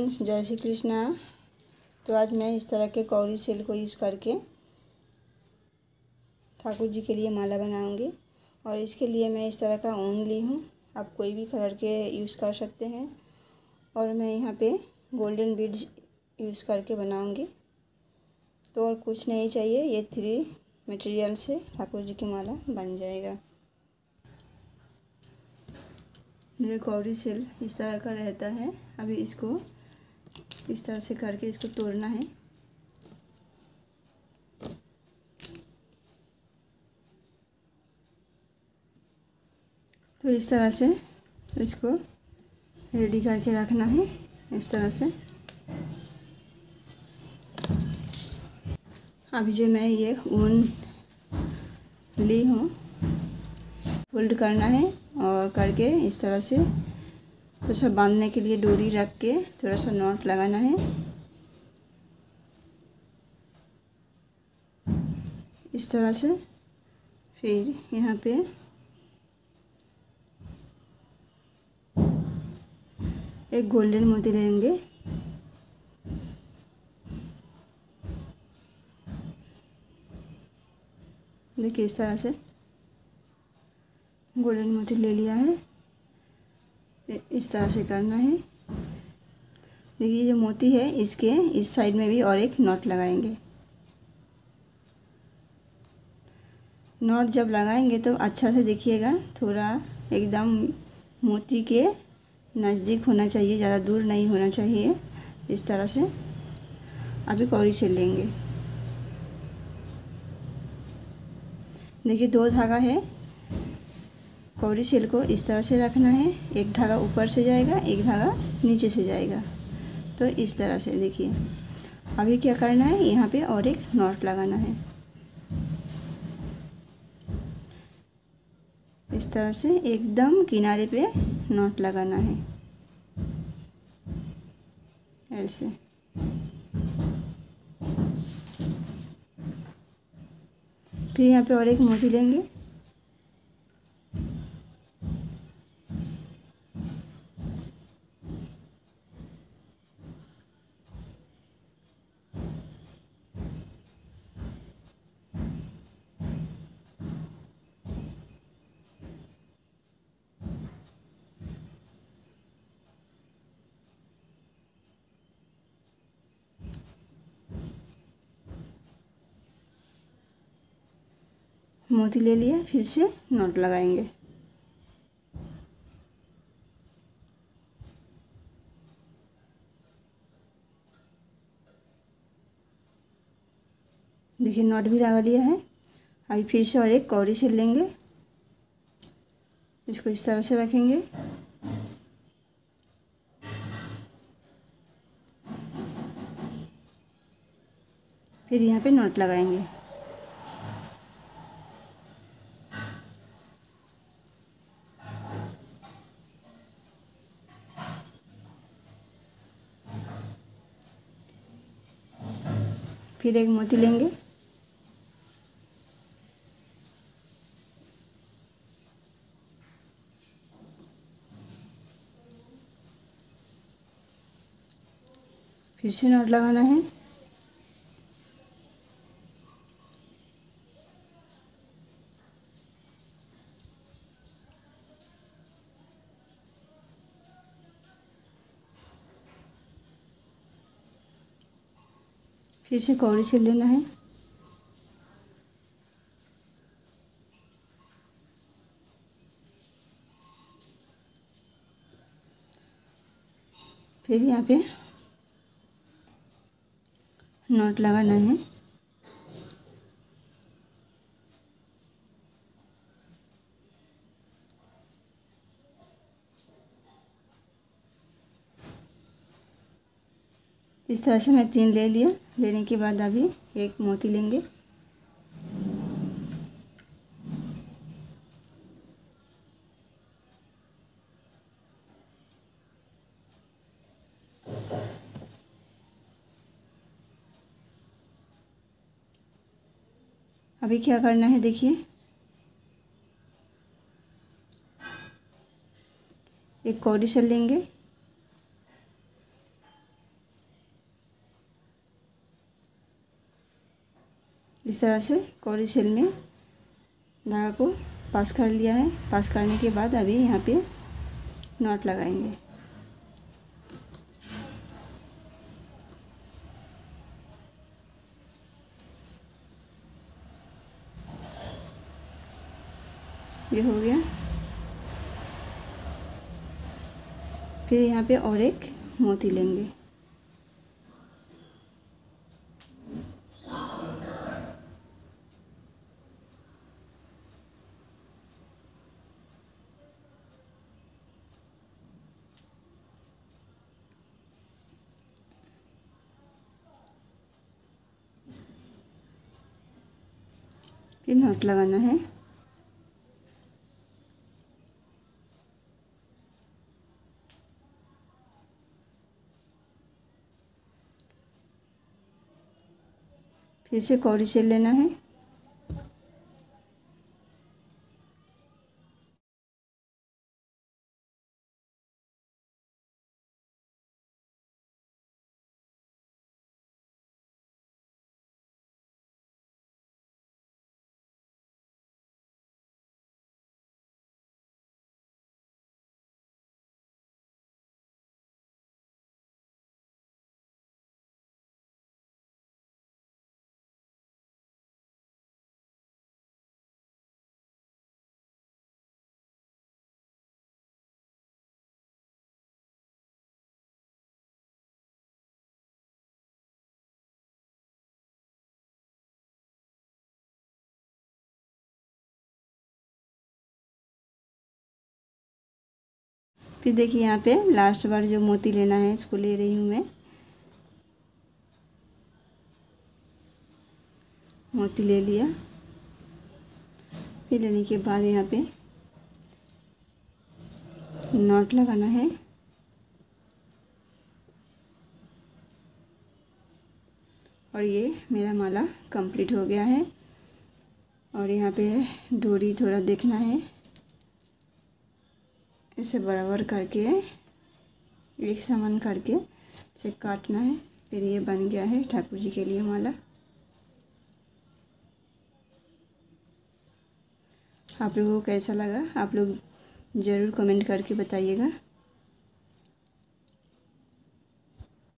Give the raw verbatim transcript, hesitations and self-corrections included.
Friends, जय श्री कृष्णा। तो आज मैं इस तरह के कौड़ी सेल को यूज़ करके ठाकुर जी के लिए माला बनाऊंगी। और इसके लिए मैं इस तरह का ऊन ली हूँ। आप कोई भी कलर के यूज़ कर सकते हैं। और मैं यहाँ पे गोल्डन बीड्स यूज़ करके बनाऊंगी। तो और कुछ नहीं चाहिए, ये थ्री मटेरियल से ठाकुर जी की माला बन जाएगा। ये कौड़ी सेल इस तरह का रहता है। अभी इसको इस तरह से करके इसको तोड़ना है। तो इस तरह से इसको रेडी करके रखना है, इस तरह से। अभी जो मैं ये ऊन ली हूँ, फोल्ड करना है और करके इस तरह से थोड़ा सा बांधने के लिए डोरी रख के थोड़ा सा नॉट लगाना है, इस तरह से। फिर यहाँ पे एक गोल्डन मोती लेंगे। देखिए इस तरह से गोल्डन मोती ले लिया है। इस तरह से करना है। देखिए जो मोती है इसके इस साइड में भी और एक नॉट लगाएंगे। नॉट जब लगाएंगे तो अच्छा से देखिएगा, थोड़ा एकदम मोती के नज़दीक होना चाहिए, ज़्यादा दूर नहीं होना चाहिए। इस तरह से अभी कौड़ी से लेंगे। देखिए दो धागा है। कौड़ी सेल को इस तरह से रखना है। एक धागा ऊपर से जाएगा, एक धागा नीचे से जाएगा। तो इस तरह से देखिए। अभी क्या करना है, यहाँ पे और एक नॉट लगाना है। इस तरह से एकदम किनारे पे नॉट लगाना है, ऐसे। फिर यहाँ पे और एक मोती लेंगे। मोती ले लिया, फिर से नॉट लगाएंगे। देखिए नॉट भी लगा लिया है। अभी फिर से और एक कौड़ी सेल लेंगे। इसको इस तरह से रखेंगे। फिर यहाँ पे नॉट लगाएंगे। फिर एक मोती लेंगे। फिर से नॉट लगाना है। फिर से कौड़ी सेल लेना है। फिर यहाँ पे नॉट लगाना है। इस तरह से मैं तीन ले लिया। लेने के बाद अभी एक मोती लेंगे। अभी क्या करना है, देखिए एक कौड़ी सेल लेंगे। इस तरह से कौड़ी सेल में धागा को पास कर लिया है। पास करने के बाद अभी यहाँ पे नॉट लगाएंगे। ये हो गया। फिर यहाँ पे और एक मोती लेंगे। फिर नॉट लगाना है। फिर से कौड़ी सेल लेना है। फिर देखिए यहाँ पे लास्ट बार जो मोती लेना है इसको ले रही हूँ मैं। मोती ले लिया। फिर लेने के बाद यहाँ पे नॉट लगाना है। और ये मेरा माला कंप्लीट हो गया है। और यहाँ पे डोरी थोड़ा देखना है, इसे बराबर करके एक समान करके इसे काटना है। फिर ये बन गया है ठाकुर जी के लिए माला। आप लोगों को कैसा लगा आप लोग ज़रूर कमेंट करके बताइएगा।